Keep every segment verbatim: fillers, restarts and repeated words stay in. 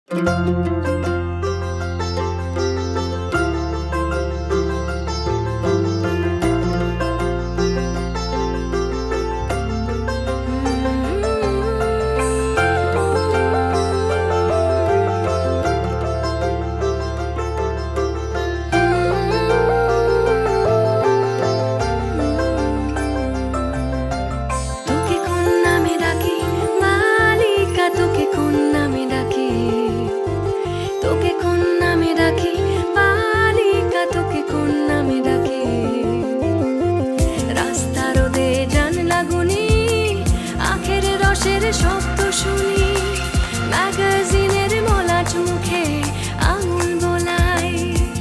শব্দ শুনি ম্যাগাজিনের মলাট মুখে আঙুল বোলাই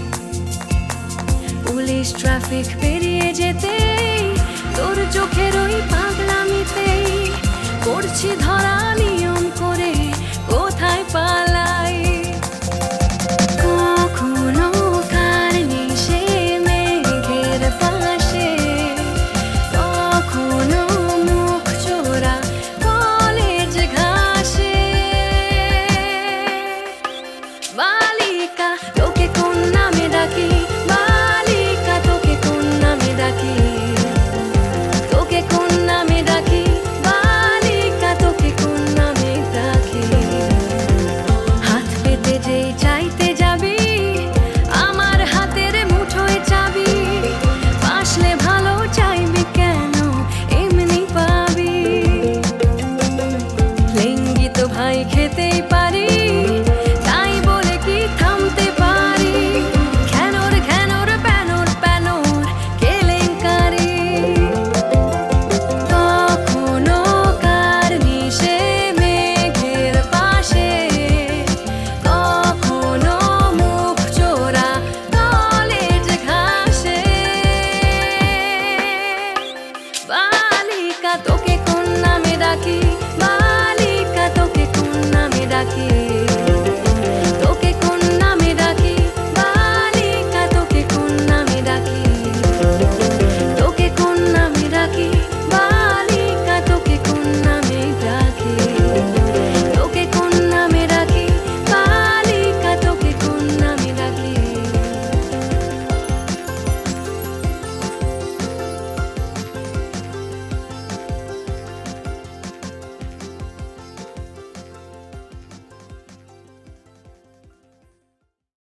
পুলিশ ট্রাফিক পেরিয়ে যেতে তোর চোখের ওই পাগলামিতে করছি ধরা নিয়ম করে কোথায় পালাই কখনো কার নিশে মেঘের পাশে কখনো মুখ চোরা বালিকা তোকে কোন নামে ডাকি বালিকা তোকে কোন নামে ডাকি তোকে কোন নামে ডাকি বালিকা তোকে কোন নামে ডাকি হাত পেতে যেই চাইতে যাবি আমার হাতের মুঠোয় চাবি পাশলে ভালো চাইবি কেন এমনি পাবি লেঙ্গি তো ভাই খেতেই পারি তোকে কোন নামে ডাকি বালিকা তোকে কোন নামে ডাকি তোকে কোন নামে ডাকি বালিকা তোকে কোন নামে ডাকি তোকে কোন নামে ডাকি